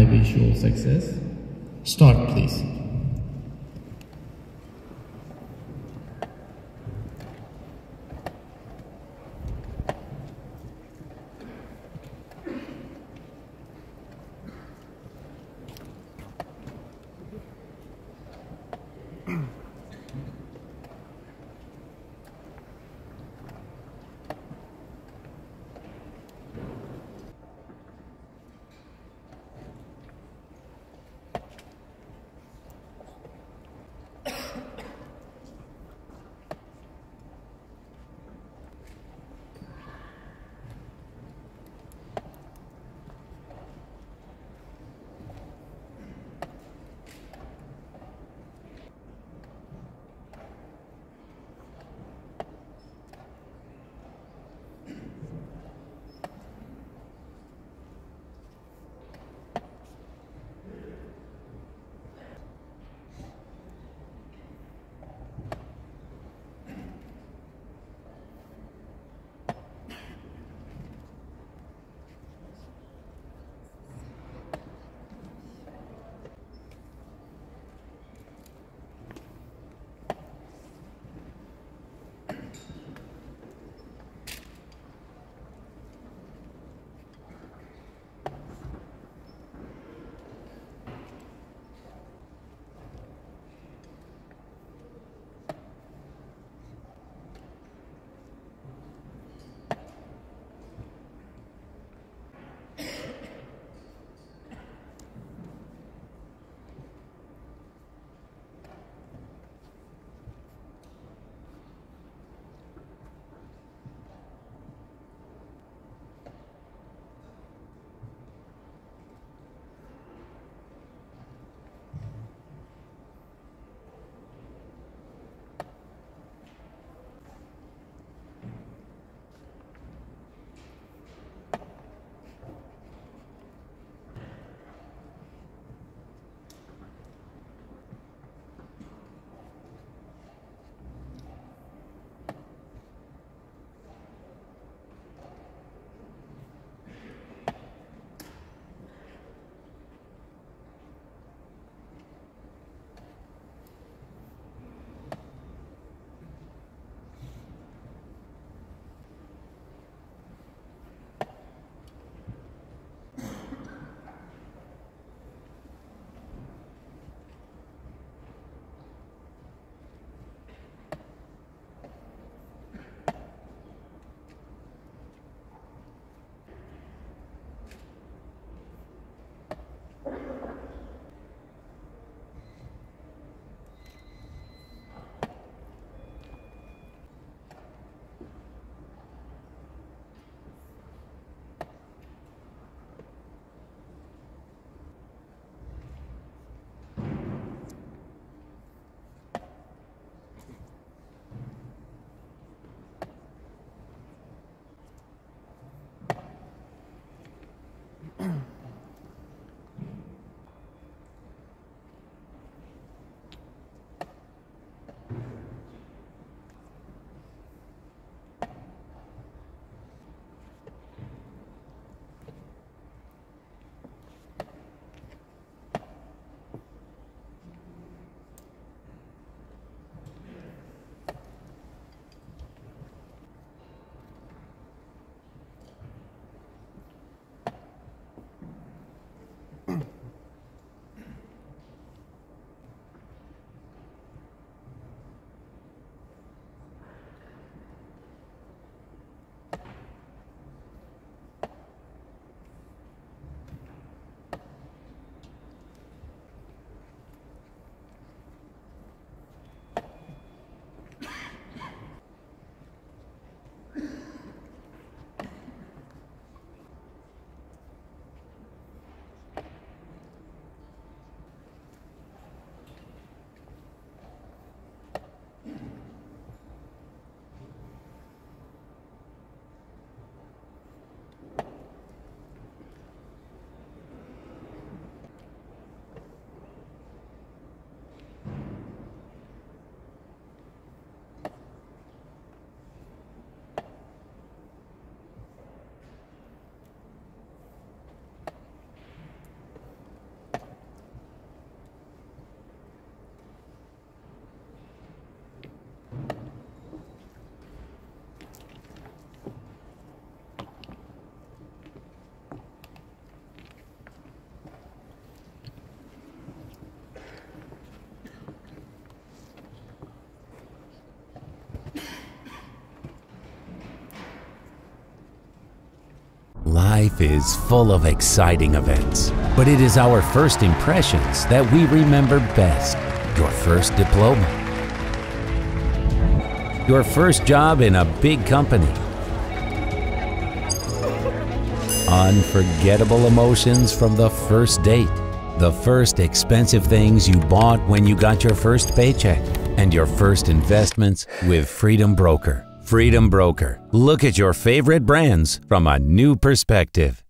visual success. Start, please. Life is full of exciting events, but it is our first impressions that we remember best. Your first diploma, your first job in a big company, unforgettable emotions from the first date, the first expensive things you bought when you got your first paycheck, and your first investments with Freedom Broker. Freedom Broker. Look at your favorite brands from a new perspective.